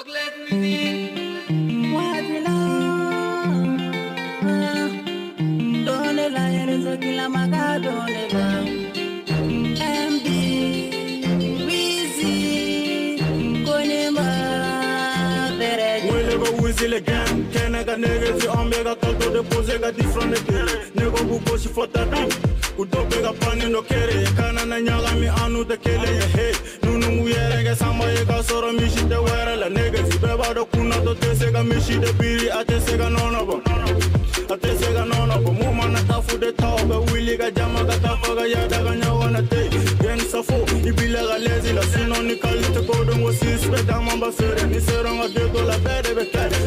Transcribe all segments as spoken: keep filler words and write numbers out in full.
Le gang, kena ka nigga si ombe ka kalto de pose ka different kere. Nego bu kosi fota tam, udope ka pani no kere. Kana na nyaga mi anu de kele ye hey. Nunu mu yere ke samba ye ka soro mishi de wera la nigga si beba do kuna to tese ka mishi de biri ate se ka nono bo. Ate se ka nono bo. Mu mana tafu de tau be willy ka jama ka tafa ka yada ka nyawa na te. Gen safo ibila ka lezi la sino ni kalite kodo mo sis be dama ba sere ni sero nga de ko la bede be kere.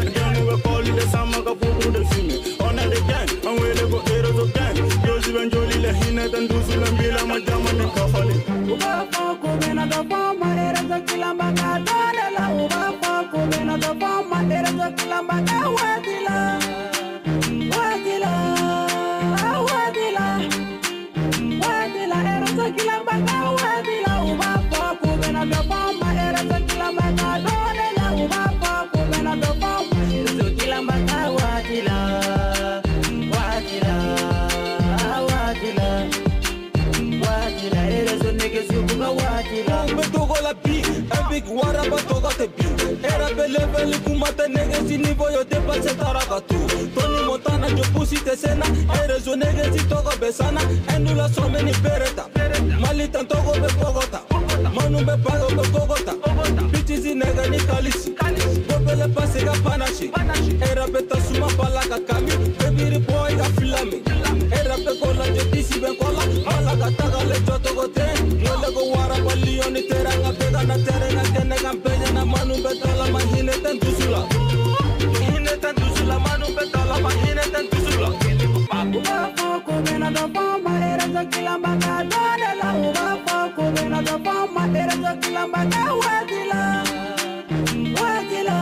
On a the gang, and we live with it of gang. Josie and Jolie, the Hinet and Dusul and Bila, my German and Kafali. Uba Kumena, the former head of the Kilambaka, Dala, Uba Kumena, the former head of the Kilambaka, Wadila, Wadila, Wadila, Wadila, head of the Kilambaka, Wadila, Uba Kumena, the former head of the Kilambaka, Dala, Uba Kumena, the former. Kilambaka wadila, wadila, wadila, wadila. Eres un nigga subuga wadila. Me togo la bi, un big wara ba toga te bi. Era bele bele kumate nigga si nivo yo te pase taraga tu. Tony Montana yo pusiste escena. Eres un nigga si togo besana. Endula some ni pereta. Malita togo be Bogota. Manu be pago be Bogota. Bitches in nigga ni kalisi. Bele pase ga panashi. Era beta suma pala ka kami. Baby boy ga filami. Era pe kola jotisi ben kola. Mala ka taga le joto go te. No le go wara bali oni teranga pega na teranga kene campaña na manu betala mahine tan tusula. Hine tan tusula manu betala mahine tan tusula. Uba foko bena da fama era za kilambaka dala. Uba foko bena da fama era za kilambaka wadila. Wadila.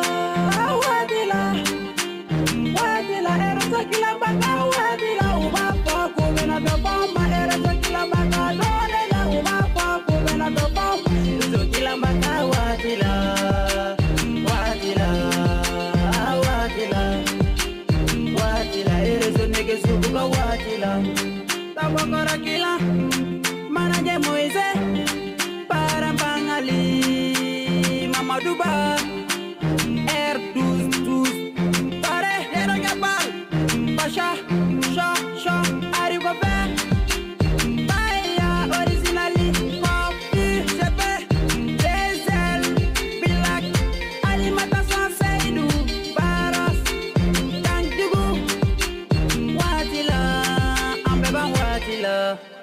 Kilambaka wadila uba foko bena da bomba era so kilambaka dole uba foko bena da bomba so kilambaka wadila wadila wadila wadila era so nege subuga wadila tabakora kila manaje Moise para bangali Mamaduba R douze pare era gabal Sha, sha, sha, arrive back. Baya, originally, coffee, chepe, diesel, black, alimentation, Seydou, Baras, Tanjugu, Wadila, Ambeba Wadila.